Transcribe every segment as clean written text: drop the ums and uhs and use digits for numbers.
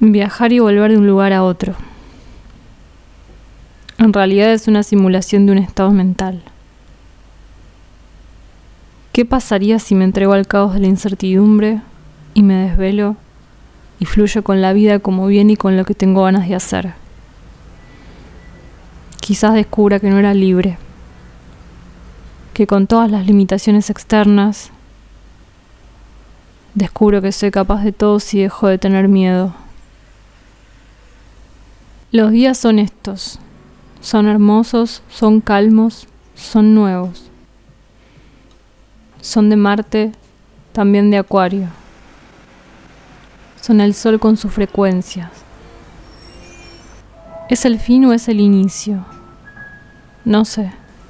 Viajar y volver de un lugar a otro. En realidad es una simulación de un estado mental. ¿Qué pasaría si me entrego al caos de la incertidumbre y me desvelo y fluyo con la vida como viene y con lo que tengo ganas de hacer? Quizás descubra que no era libre, que con todas las limitaciones externas descubro que soy capaz de todo si dejo de tener miedo. Los días son estos, son hermosos, son calmos, son nuevos. Son de Marte, también de Acuario. Son el Sol con sus frecuencias. ¿Es el fin o es el inicio? No sé.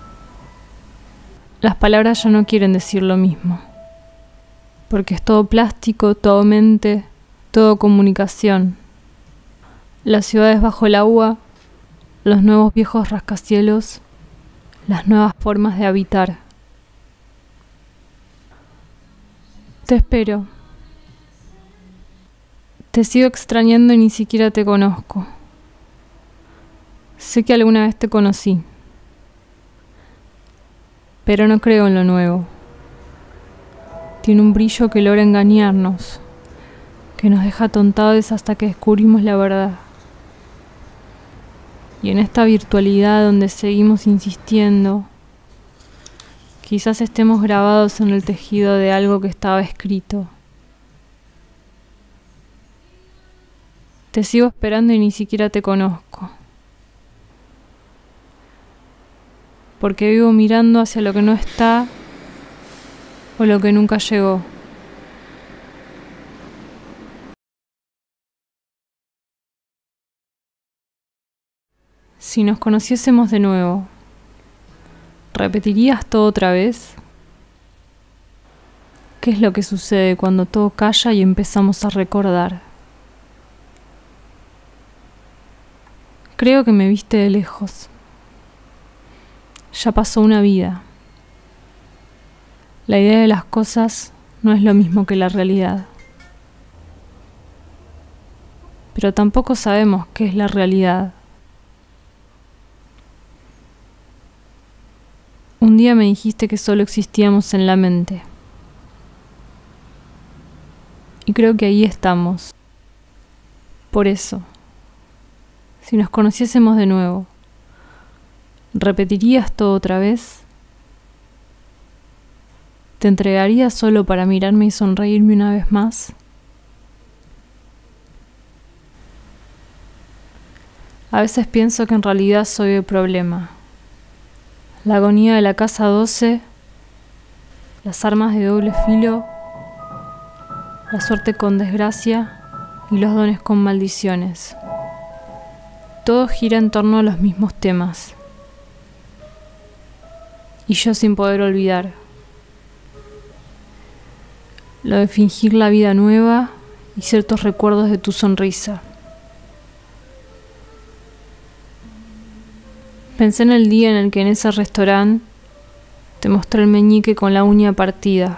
Las palabras ya no quieren decir lo mismo, porque es todo plástico, todo mente, todo comunicación. Las ciudades bajo el agua, los nuevos viejos rascacielos, las nuevas formas de habitar. Te espero. Te sigo extrañando y ni siquiera te conozco. Sé que alguna vez te conocí, pero no creo en lo nuevo. Tiene un brillo que logra engañarnos, que nos deja tontados hasta que descubrimos la verdad. Y en esta virtualidad donde seguimos insistiendo, quizás estemos grabados en el tejido de algo que estaba escrito. Te sigo esperando y ni siquiera te conozco, porque vivo mirando hacia lo que no está o lo que nunca llegó. Si nos conociésemos de nuevo, ¿repetirías todo otra vez? ¿Qué es lo que sucede cuando todo calla y empezamos a recordar? Creo que me viste de lejos. Ya pasó una vida. La idea de las cosas no es lo mismo que la realidad. Pero tampoco sabemos qué es la realidad. Un día me dijiste que solo existíamos en la mente. Y creo que ahí estamos. Por eso, si nos conociésemos de nuevo, ¿repetirías todo otra vez? ¿Te entregarías solo para mirarme y sonreírme una vez más? A veces pienso que en realidad soy el problema. La agonía de la casa 12, las armas de doble filo, la suerte con desgracia y los dones con maldiciones. Todo gira en torno a los mismos temas. Y yo sin poder olvidar. Lo de fingir la vida nueva y ciertos recuerdos de tu sonrisa. Pensé en el día en el que en ese restaurante te mostré el meñique con la uña partida.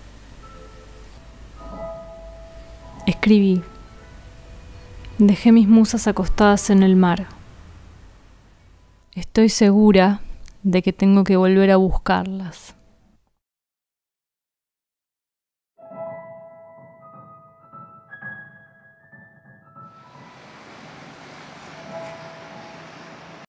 Escribí. Dejé mis musas acostadas en el mar. Estoy segura de que tengo que volver a buscarlas.